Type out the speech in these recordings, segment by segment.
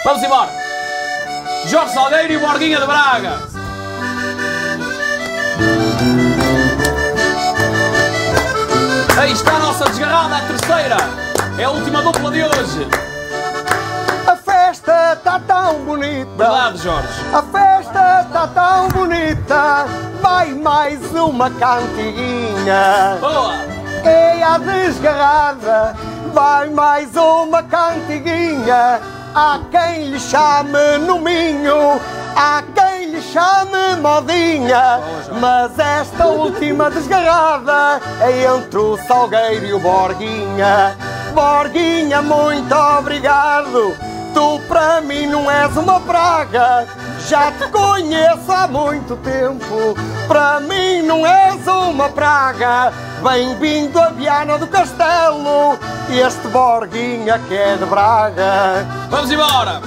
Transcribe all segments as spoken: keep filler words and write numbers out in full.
Vamos embora. Jorge Salgueiro e Borguinha de Braga. Aí está a nossa desgarrada, a terceira. É a última dupla de hoje. A festa está tão bonita. Verdade, Jorge. A festa está tão bonita. Vai mais uma cantiguinha. Boa. É a desgarrada. Vai mais uma cantiguinha. Há quem lhe chame no Minho, há quem lhe chame modinha. Mas esta última desgarrada é entre o Salgueiro e o Borguinha. Borguinha, muito obrigado. Tu para mim não és uma praga. Já te conheço há muito tempo. Para mim não és uma praga. Bem-vindo a Viana do Castelo. Este Borguinha que é de Braga. Vamos embora.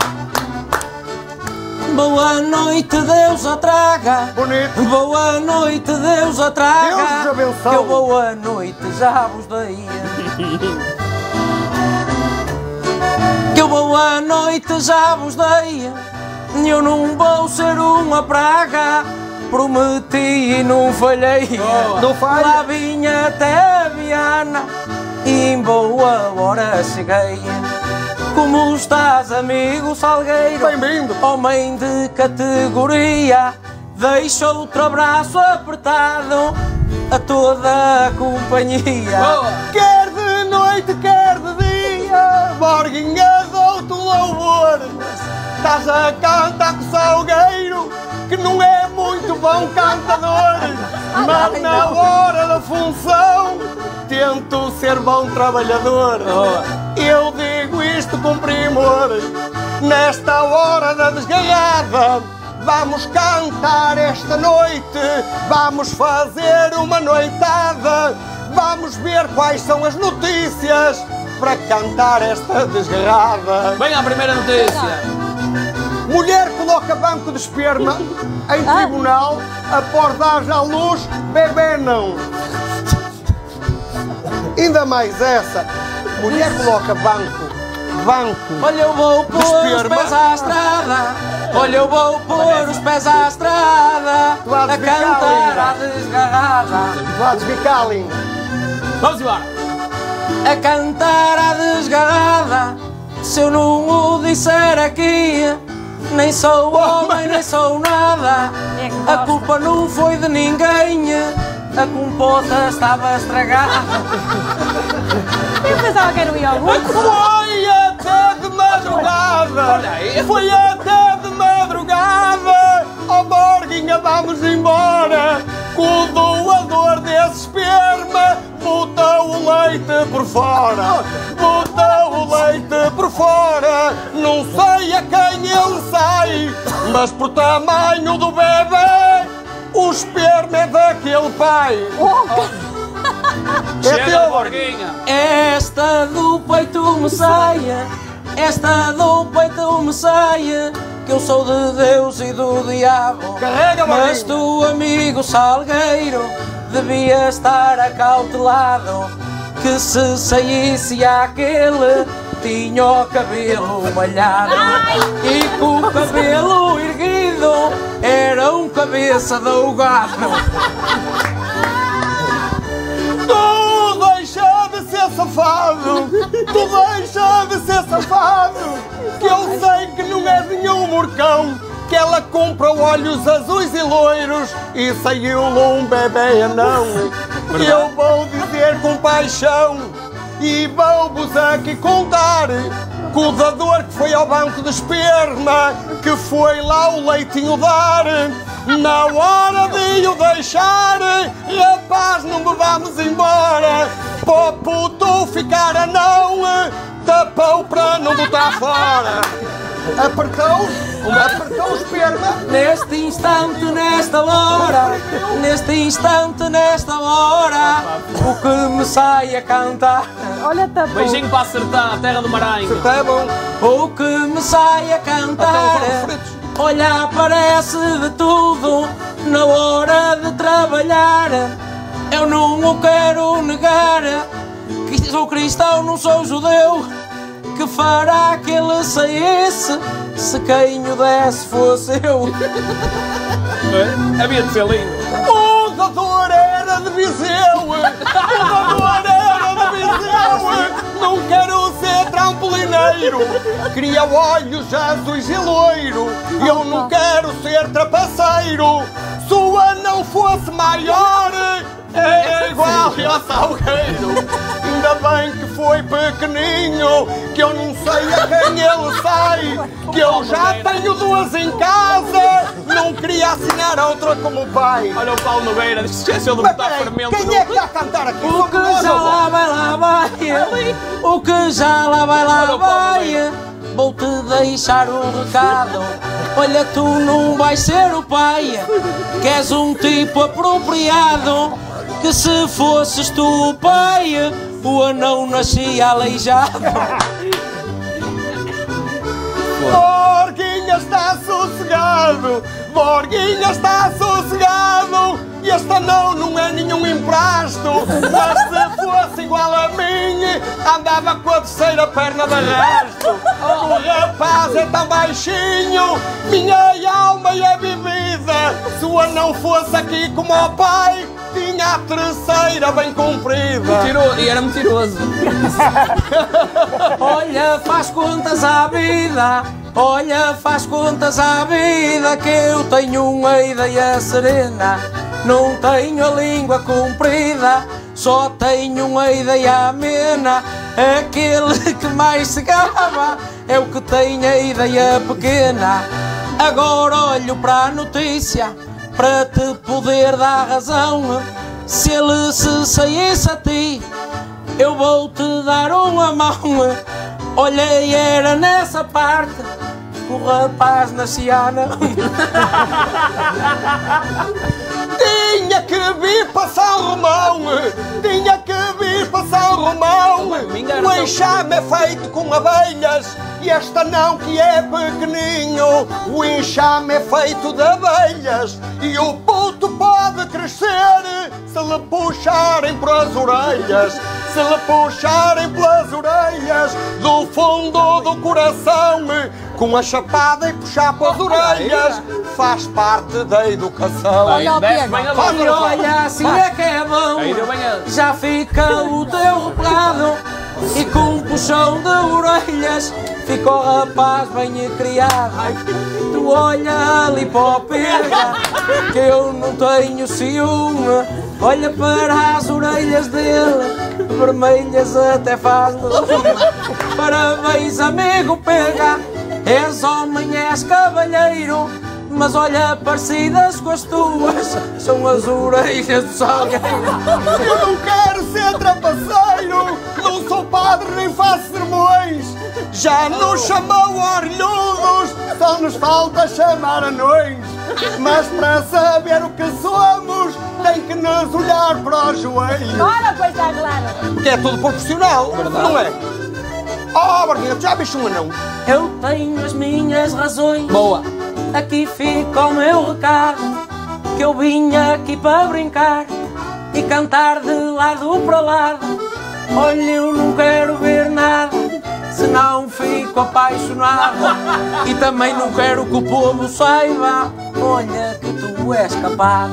Boa noite, Deus a traga. Bonito. Boa noite, Deus a traga. Deus vos abençoe. Que eu boa noite já vos dei. Que eu boa noite já vos dei. Eu não vou ser uma praga. Prometi e não falhei. Boa. Não falha. Lá vinha até Viana e em boa hora cheguei. Como estás, amigo Salgueiro? Bem-vindo. Homem de categoria, deixa outro abraço apertado a toda a companhia. Boa. Quer de noite, quer de dia, Borguinha dou-te louvor. Estás a cantar com o Salgueiro, que não é muito bom cantador. Mas na hora da função, tento ser bom trabalhador. Eu digo isto com primor. Nesta hora da desgarrada, vamos cantar esta noite. Vamos fazer uma noitada. Vamos ver quais são as notícias para cantar esta desgarrada. Vem à primeira notícia. Mulher coloca banco de esperma em tribunal após dar à luz, bebê não. Ainda mais essa. Mulher coloca banco, banco Olha, eu vou pôr de os esperma. pés à estrada. Olha, eu vou pôr os pés à estrada. Tu hás de A ficar cantar linda. à desgarrada. Vai desficar, linda. Vamos embora. A cantar à desgarrada. Se eu não o disser aqui, nem sou homem, nem sou nada. A culpa não foi de ninguém. A compota estava estragada. Eu pensava que era um iogurte. Foi até de madrugada. Olha aí. Foi até de madrugada. Ó Borguinha, vamos embora. Que o doador desse esperma botou o leite por fora. Botou o leite por fora. Não sei a quem ele sai, mas por tamanho do bebê, o esperma é daquele pai. É Chega, teu. Borguinha. Esta do peito me saia, esta do peito me saia, que eu sou de Deus e do diabo. Carrega, Mas Borguinha. tu, amigo Salgueiro, devia estar acautelado, que se saísse aquele, tinha o cabelo malhado. E com o cabelo erguido, era um cabeça de gado. Tu deixa de ser safado, tu deixa de ser safado, que eu sei que não és nenhum morcão, que ela compra olhos azuis e loiros e saiu-lhe um bebê anão. Que eu vou dizer com paixão e vou-vos aqui contar que o dador que foi ao banco de esperma, que foi lá o leitinho dar. Na hora de o deixar, rapaz, não me vamos embora. Para o puto ficar anão, tapou para não botar fora. Apertou, apertou o esperma. Neste instante, nesta hora, neste instante, nesta hora, o que me sai a cantar, Olha, tapou. Beijinho para acertar a terra do Maranhão. Tá bom. o que me sai a cantar, olha, aparece de tudo, na hora de trabalhar, eu não o quero negar, que sou cristão, não sou judeu, que que fará que ele saísse se quem o desse fosse eu? Havia de ser lindo. O doutor era de Viseu, o doutor era de Viseu. Não quero ser trampolineiro, queria olhos azuis e loiro. Eu não quero ser trapaceiro, se o anão fosse maior, é igual ao Salgueiro. Ainda bem que foi pequeninho, que eu não sei a quem ele sai, que eu já tenho duas em casa, não queria assinar a outra como pai. Olha o Paulo Nogueira, esqueceu de Mas botar peraí, fermento. quem é que está a cantar aqui? O que já lá vai lá vai, o que já lá vai lá vai, vou-te deixar um recado. Olha, tu não vais ser o pai, que és um tipo apropriado, que se fosses tu o pai, o anão nascia aleijado. Borguinha está sossegado, Borguinha está sossegado. Este anão não é nenhum emprasto, mas se fosse igual a mim, andava com a terceira perna de arrasto. O rapaz é tão baixinho, minha alma é bebida. Se o anão fosse aqui como o pai, tinha a terceira bem comprida. Tirou, e era mentiroso. Olha, faz contas à vida, olha, faz contas à vida, que eu tenho uma ideia serena. Não tenho a língua comprida, só tenho uma ideia amena. Aquele que mais se gaba é o que tem a ideia pequena. Agora olho para a notícia, para te poder dar razão. Se ele se saísse a ti, eu vou-te dar uma mão. Olha, e era nessa parte que o rapaz nascia não. Tinha que vir para São Romão, tinha que vir para São Romão. O enxame é feito com abelhas e esta não que é pequeninho. O enxame é feito de abelhas e o puto pode crescer se lhe puxarem pelas orelhas. Se lhe puxarem pelas orelhas do fundo do coração, com a chapada e puxar pelas orelhas, faz parte da educação. Olha o Desce Pega. bem a E bola. olha, assim é que é bom, Aí deu bem a... já fica o teu replado e com um puxão de orelhas fica o rapaz bem criado. Tu olha ali para o Pega, que eu não tenho ciúme. Olha para as orelhas dele, vermelhas até faz lume. Parabéns, amigo Pega, és homem, és cavalheiro. Mas olha, parecidas com as tuas, são as orelhas do Salgueiro. Eu não quero ser trapaceiro, não sou padre nem faço sermões. Já nos chamou orelhudos, só nos falta chamar anões. Mas para saber o que somos, tem que nos olhar para os joelhos. Ora, pois está claro. Porque é tudo proporcional, não é? Oh, Barquinha, tu já viste um anão? Eu tenho as minhas razões. Boa. Aqui fica o meu recado, que eu vim aqui para brincar e cantar de lado para lado. Olha, eu não quero ver nada, senão fico apaixonado. E também não quero que o povo saiba, olha que tu és capaz.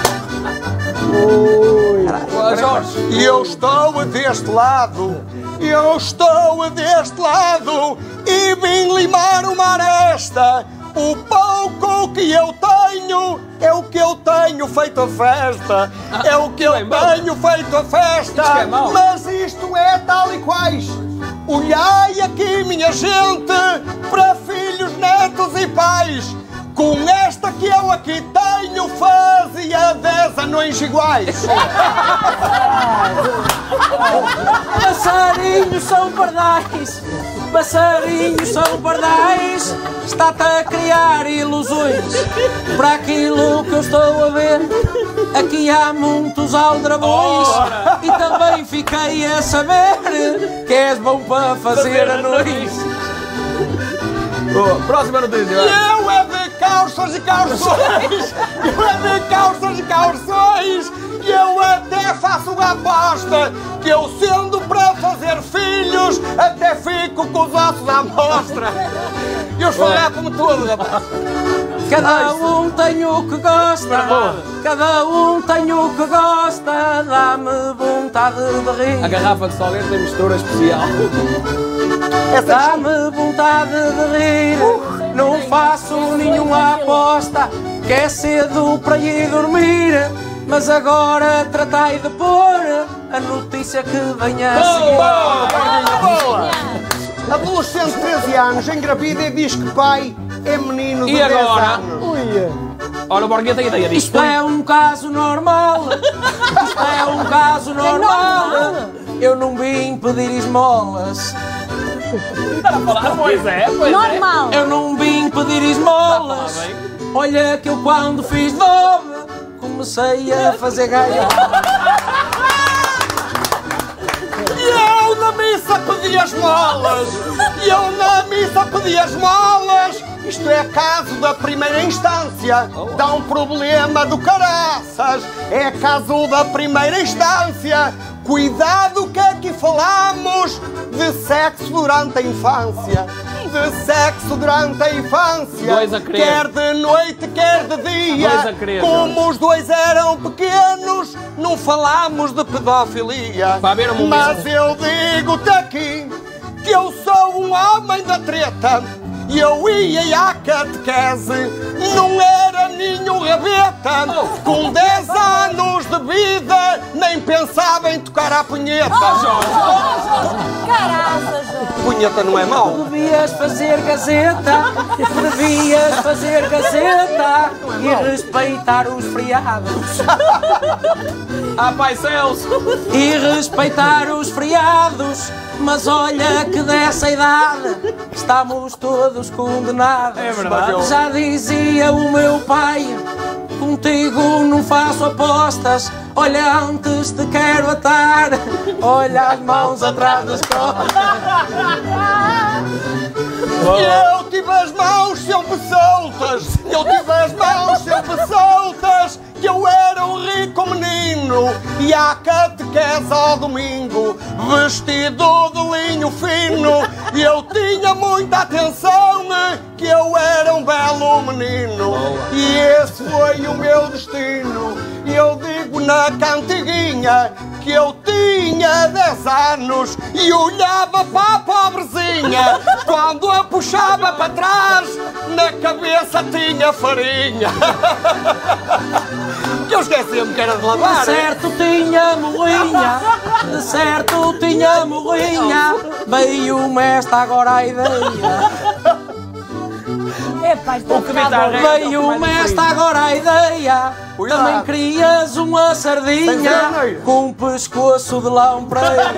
Boa, Jorge. E eu estou deste lado, eu estou deste lado e vim limar uma aresta. O pouco que eu tenho é o que eu tenho feito a festa. É o que eu tenho feito a festa. Isto é mau. Mas isto é tal e quais. Olhai aqui, minha gente, para filhos, netos e pais. Com esta que eu aqui tenho, fazia dez anões iguais. Passarinhos são pardais, passarinhos são pardais, está-te a criar ilusões para aquilo que eu estou a ver. Aqui há muitos aldrabões e também fiquei a saber que és bom para fazer anões. Boa. Próxima notícia. vai. Eu é de calças e calções, eu é de calças e calções, E eu até faço a aposta que eu, sendo para fazer filhos, até fico com os ossos à mostra. E os farrapam-me tudo, rapaz. Cada um tem o que gosta, cada um tem o que gosta, dá-me vontade de rir. A garrafa de Salgueiro tem mistura especial. Dá-me vontade de rir, não faço nenhuma aposta, que é cedo para ir dormir, mas agora tratai de pôr a notícia que vem a seguir. Boa! Boa! Adolescente de treze anos, engravida e diz que pai é menino de E dez agora? anos. Olha, o Borguinha tem ideia disto. Isto é um caso normal, isto é um caso normal, eu não vim pedir esmolas. Pois é, pois é. Normal. Eu não vim pedir esmolas. Tá bem. Olha que eu quando fiz nove comecei a fazer gaia. E eu na missa pedi as molas! E eu na missa pedi as molas! Isto é caso da primeira instância, dá um problema do caraças. É caso da primeira instância. Cuidado que aqui falamos de sexo durante a infância. De sexo durante a infância. Dois a querer. Quer de noite, quer de dia. Dois a querer, Como os dois eram pequenos, não falamos de pedofilia. Vai ver o Mas momento. eu digo-te aqui que eu sou um homem da treta. E eu ia à catequese, não era nenhum rabeta. Com dez anos de vida, nem pensava em tocar à punheta. Caraças, João. Punheta não é mau? Devias fazer gazeta, devias fazer gazeta e respeitar os feriados. Ah, pai Celso. E respeitar os feriados. Mas olha que dessa idade estamos todos condenados. É verdade. Já dizia o meu pai, contigo não faço apostas. Olha, antes te quero atar, olha as mãos atrás das costas. Eu tive as mãos sempre soltas, eu tive as mãos sempre soltas, que eu era um rico menino, e à catequese ao domingo, vestido de linho fino, e eu tinha muita atenção, que eu era um belo menino, e esse foi o meu destino. E eu digo na cantiguinha que eu tinha dez anos e olhava para a pobrezinha, quando a puxava para trás, na cabeça tinha farinha. Que eu esqueci-me que era de lavar. De certo tinha molinha, de certo tinha molinha, veio-me esta agora a ideia. Epá, isto O que me dá rei. Veio-me esta agora a ideia. Cuidado. Também querias uma Sem sardinha vergonha. com um pescoço de lampreia.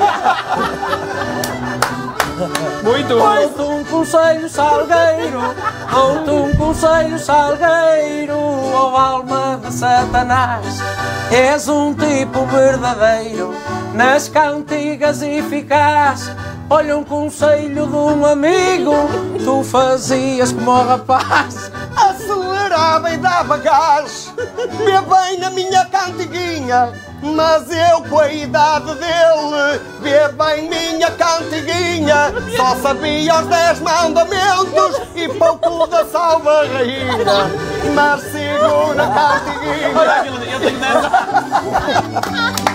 Muito. Dou-te um conselho salgueiro, dou-te um conselho salgueiro, ó alma de Satanás. És um tipo verdadeiro, nas cantigas eficaz. Olha um conselho de um amigo, tu fazias como o rapaz. Acelerava e dava gás, vê bem na minha cantiguinha, mas eu com a idade dele, vê bem minha cantiguinha, só sabia os dez mandamentos e pouco da salva rainha, mas sigo na Olha cantiguinha. aquilo, eu tenho dez anos.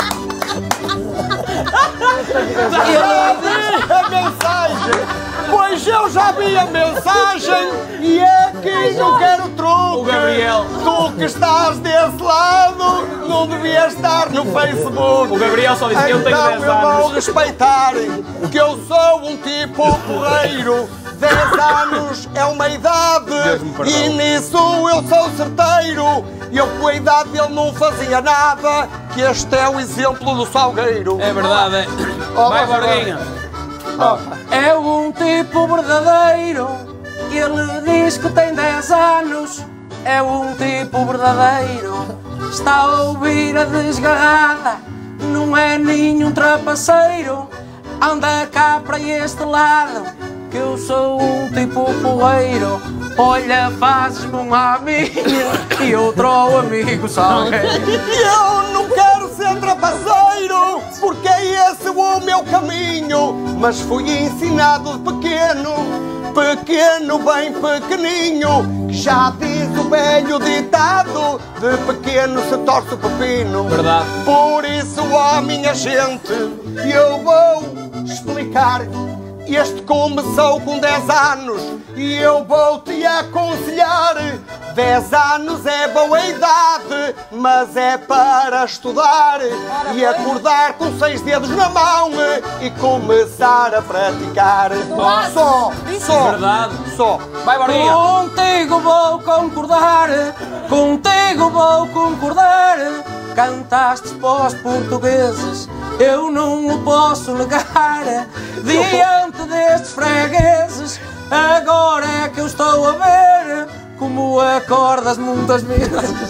A mensagem, pois eu já vi a mensagem e aqui não quero truque. O Gabriel. Tu que estás desse lado, não devias estar no Facebook. O Gabriel só disse que eu tenho Então dez eu vou anos. respeitar que eu sou um tipo porreiro. dez anos é uma idade Deus me perdoe. e nisso eu sou certeiro. Eu com a idade dele não fazia nada, que este é o exemplo do Salgueiro. É verdade, é. Oh, Vai, vai, Borguinha. É um tipo verdadeiro, ele diz que tem dez anos. É um tipo verdadeiro, está a ouvir a desgarrada, não é nenhum trapaceiro. Anda cá para este lado, que eu sou um tipo porreiro. Olha, fazes-me um amigo e outro amigo salgueiro. Eu não quero ser trapaceiro, porque é esse o meu caminho. Mas fui ensinado de pequeno, pequeno, bem pequeninho, que já diz o velho ditado, de pequeno se torce o pepino. Verdade. Por isso, ó minha gente, eu vou explicar. Este começou com dez anos e eu vou te aconselhar. dez anos é boa idade, mas é para estudar e acordar com seis dedos na mão e começar a praticar. Só, só, Verdade. só. Vai, Borguinha. Contigo vou concordar, contigo vou concordar. Cantaste para os portugueses, eu não o posso negar. Diante destes fregueses, agora é que eu estou a ver como acordas muitas vezes.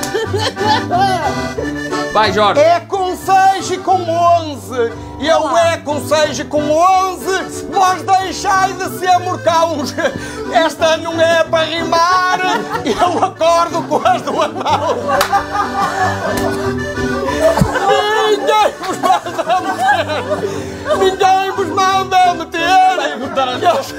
Vai, Jorge. É com seis e com onze. Eu é com seis e com onze. Vós deixai de ser morcãos. Esta não é para rimar. Eu acordo com as duas mãos. Ninguém vos manda meter. Ninguém vos manda meter. Vai botar as duas.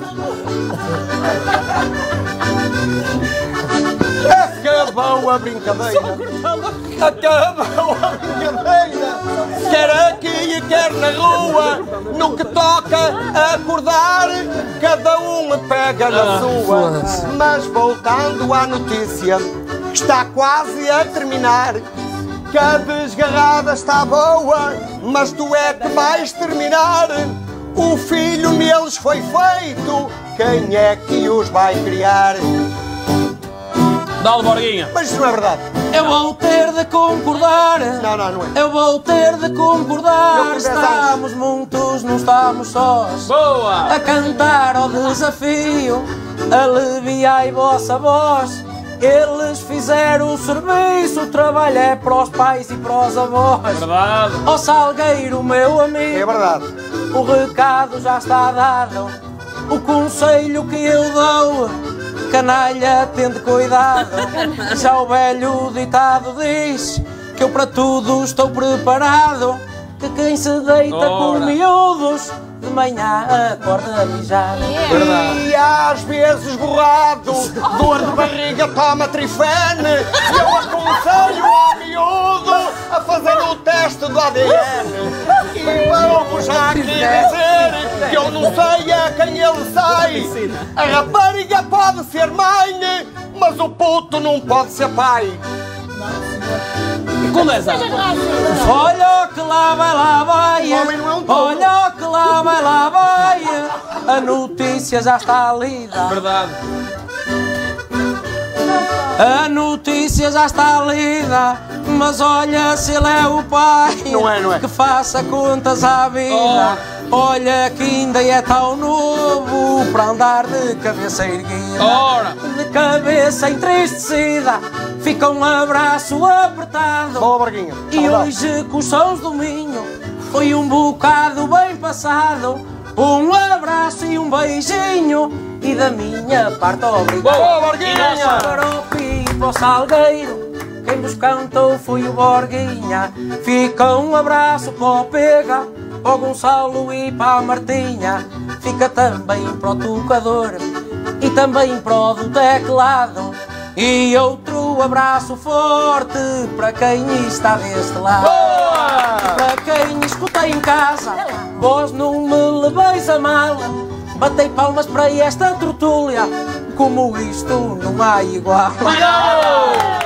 Acabou a brincadeira. Acabou a brincadeira. Quer aqui e quer na rua, no que toca a acordar, cada um pega na sua. Mas voltando à notícia, que está quase a terminar, que a desgarrada está boa, mas tu é que vais terminar. O filho neles foi feito, quem é que os vai criar? Dá-lhe, Borguinha. Mas isso não é verdade. Eu vou ter de concordar. Não, não, não é. Eu vou ter de Eu concordar. com dez anos. Estamos muitos, não estamos sós. Boa. A cantar ao desafio, aliviai vossa voz. Eles fizeram o serviço, o trabalho é para os pais e para os avós. Verdade. Ó Salgueiro, meu É amigo, verdade. o recado já está dado. O conselho que eu dou, canalha, tende cuidado. Já o velho ditado diz que eu para tudo estou preparado. Que quem se deita com Ora. miúdos, de manhã acorda a mijar. E às vezes borrado, dor de barriga, toma trifene. Eu aconselho ao miúdo a fazer o teste do A D N. E vou-vos já aqui dizer que eu não sei a quem ele sai. A rapariga pode ser mãe, mas o puto não pode ser pai. Com dez anos. Olha que lá vai, lá vai. O homem não é um touro. Olha que lá vai, lá vai. A notícia já está lida. Verdade. A notícia já está lida. Mas olha se ele é o pai. Não é, não é. Que faça contas à vida. Olha que ainda é tão novo para andar de cabeça erguida. Ora. De cabeça entristecida, fica um abraço apertado. Boa, Barguinha. E hoje com os sons do Minho foi um bocado bem passado. Um abraço e um beijinho e da minha parte obrigado. Boa, Barguinha. Para o Pio e para o Salgueiro, quem vos cantou foi o Borguinha. Fica um abraço para o Pega, para o Gonçalo e para a Martinha. Fica também para o tocador e também para o do teclado. E outro abraço forte para quem está deste lado. Boa. Para quem escuta em casa, vós não me leveis a mal. Batei palmas para esta tertúlia, como isto não há igual. Obrigado.